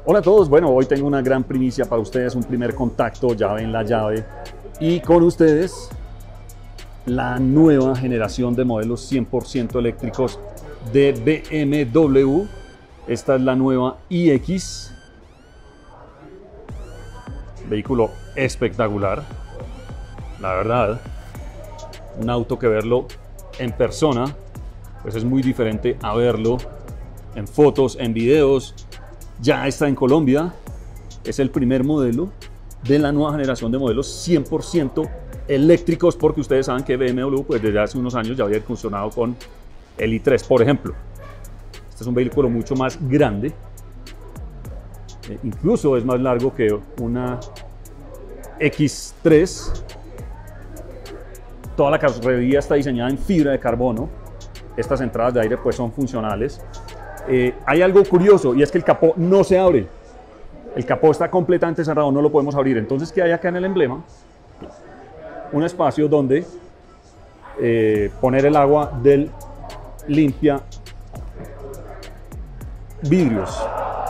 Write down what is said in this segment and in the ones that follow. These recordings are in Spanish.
Hola a todos, bueno, hoy tengo una gran primicia para ustedes, un primer contacto, llave en la llave, y con ustedes la nueva generación de modelos 100% eléctricos de BMW. Esta es la nueva iX, vehículo espectacular, la verdad, un auto que verlo en persona pues es muy diferente a verlo en fotos, en videos. Ya está en Colombia, es el primer modelo de la nueva generación de modelos 100% eléctricos, porque ustedes saben que BMW pues desde hace unos años ya había incursionado con el i3, por ejemplo. Este es un vehículo mucho más grande, incluso es más largo que una X3. Toda la carrocería está diseñada en fibra de carbono. Estas entradas de aire pues son funcionales. Hay algo curioso, y es que el capó no se abre. El capó está completamente cerrado, no lo podemos abrir. Entonces, ¿qué hay acá en el emblema? Un espacio donde poner el agua del limpia vidrios.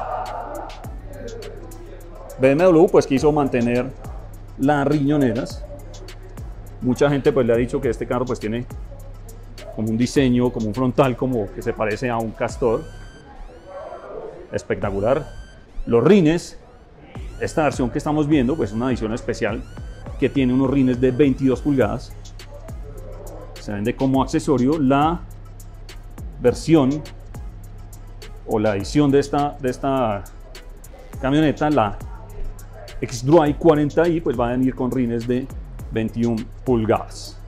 BMW pues quiso mantener las riñoneras. Mucha gente pues le ha dicho que este carro pues tiene como un diseño, como un frontal, como que se parece a un Castor. Espectacular. Los rines, esta versión que estamos viendo pues es una edición especial que tiene unos rines de 22 pulgadas. Se vende como accesorio. La versión o la edición de esta camioneta, la X-Drive 40i, pues va a venir con rines de 21 pulgadas.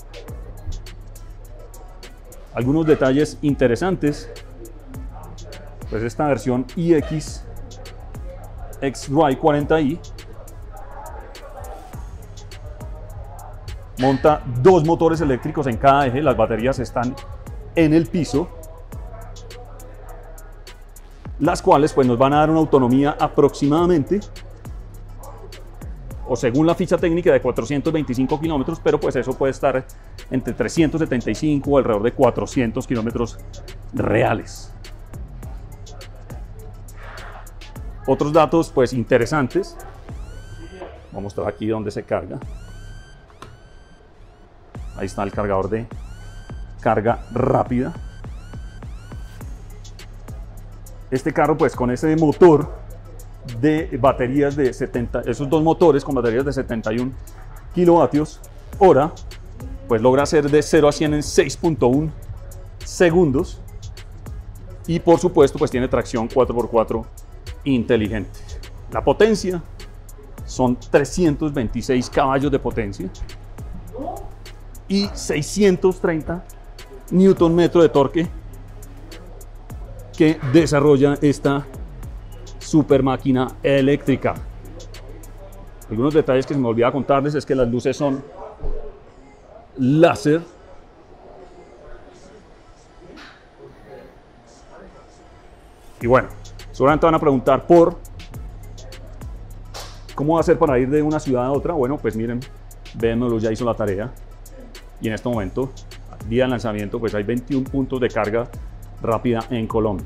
Algunos detalles interesantes, pues esta versión iX X-Drive 40i monta dos motores eléctricos en cada eje. Las baterías están en el piso, las cuales pues nos van a dar una autonomía aproximadamente, o según la ficha técnica, de 425 kilómetros, pero pues eso puede estar entre 375 o alrededor de 400 kilómetros reales. Otros datos pues interesantes, voy a mostrar aquí donde se carga. Ahí está el cargador de carga rápida. Este carro pues con ese motor de baterías de 70, esos dos motores con baterías de 71 kilovatios hora, pues logra hacer de 0 a 100 en 6.1 segundos, y por supuesto pues tiene tracción 4x4 inteligente. La potencia son 326 caballos de potencia y 630 Nm de torque que desarrolla esta super máquina eléctrica. Algunos detalles que se me olvidaba contarles es que las luces son láser. Y bueno, seguramente van a preguntar por cómo va a ser para ir de una ciudad a otra. Bueno, pues miren, BMW ya hizo la tarea y en este momento, día de lanzamiento, pues hay 21 puntos de carga rápida en Colombia.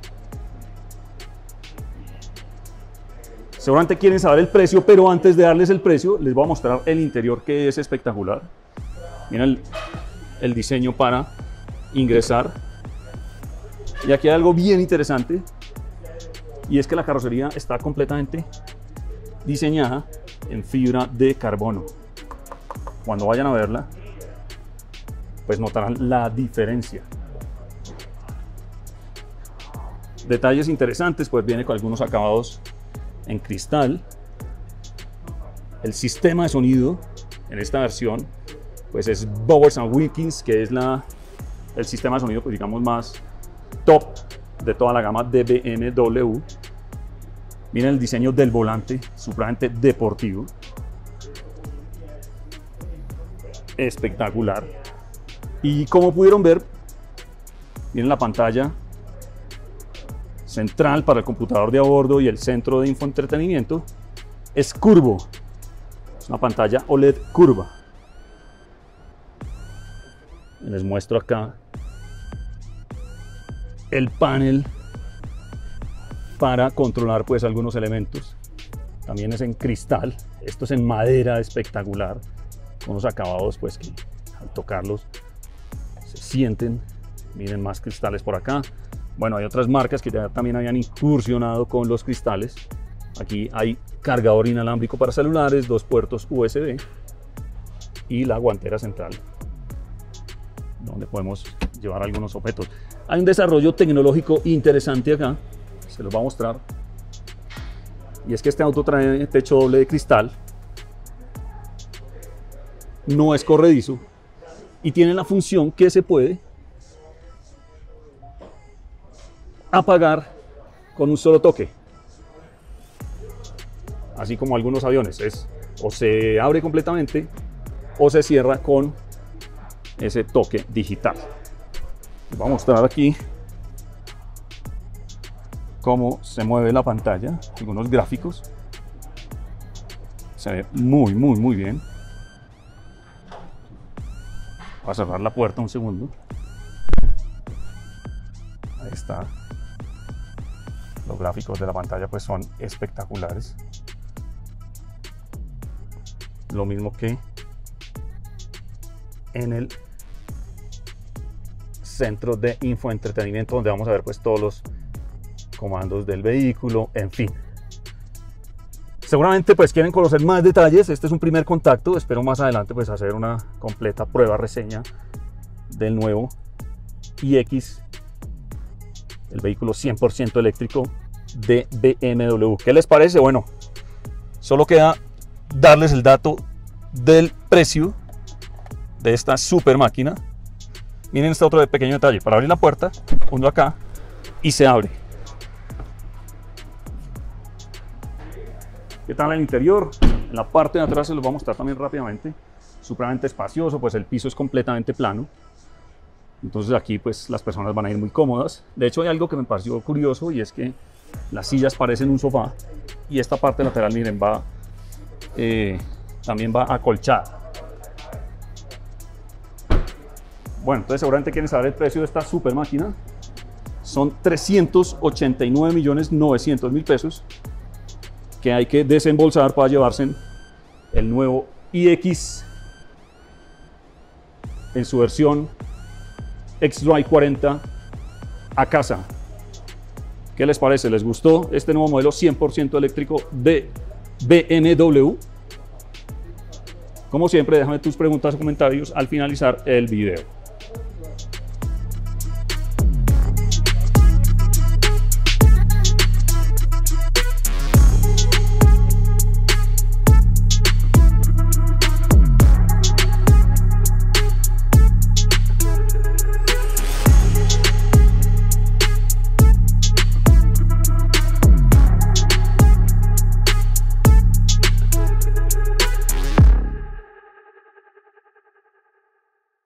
Seguramente quieren saber el precio, pero antes de darles el precio, les voy a mostrar el interior, que es espectacular. Miren el diseño para ingresar. Y aquí hay algo bien interesante, y es que la carrocería está completamente diseñada en fibra de carbono. Cuando vayan a verla, pues notarán la diferencia. Detalles interesantes, pues viene con algunos acabados en cristal. El sistema de sonido en esta versión pues es Bowers & Wilkins, que es el sistema de sonido pues digamos más top de toda la gama de BMW. Miren el diseño del volante, supremamente deportivo, espectacular. Y como pudieron ver, miren la pantalla central para el computador de a bordo y el centro de infoentretenimiento es curvo, es una pantalla OLED curva. Les muestro acá el panel para controlar pues algunos elementos. También es en cristal, esto es en madera espectacular, con unos acabados pues que al tocarlos se sienten. Miren, más cristales por acá. Bueno, hay otras marcas que ya también habían incursionado con los cristales. Aquí hay cargador inalámbrico para celulares, 2 puertos USB y la guantera central, donde podemos llevar algunos objetos. Hay un desarrollo tecnológico interesante acá, se los voy a mostrar. Y es que este auto trae techo doble de cristal, no es corredizo y tiene la función que se puede apagar con un solo toque, así como algunos aviones, o se abre completamente o se cierra con ese toque digital. Les voy a mostrar aquí cómo se mueve la pantalla, algunos gráficos. Se ve muy bien. Voy a cerrar la puerta un segundo. Ahí está. Los gráficos de la pantalla pues son espectaculares. Lo mismo que en el centro de infoentretenimiento, donde vamos a ver pues todos los comandos del vehículo, en fin. Seguramente pues quieren conocer más detalles. Este es un primer contacto. Espero más adelante pues hacer una completa prueba reseña del nuevo iX, el vehículo 100% eléctrico de BMW. ¿Qué les parece? Bueno, solo queda darles el dato del precio de esta super máquina. Miren este otro pequeño detalle. Para abrir la puerta, hundo acá y se abre. ¿Qué tal el interior? En la parte de atrás se los voy a mostrar también rápidamente. Supremamente espacioso, pues el piso es completamente plano. Entonces aquí pues las personas van a ir muy cómodas. De hecho hay algo que me pareció curioso, y es que las sillas parecen un sofá y esta parte lateral, miren, va también va acolchada. Bueno, entonces seguramente quieren saber el precio de esta super máquina. Son 389.900.000 pesos que hay que desembolsar para llevarse el nuevo iX en su versión xDrive 40 a casa. ¿Qué les parece? ¿Les gustó este nuevo modelo 100% eléctrico de BMW? Como siempre, déjame tus preguntas o comentarios al finalizar el video.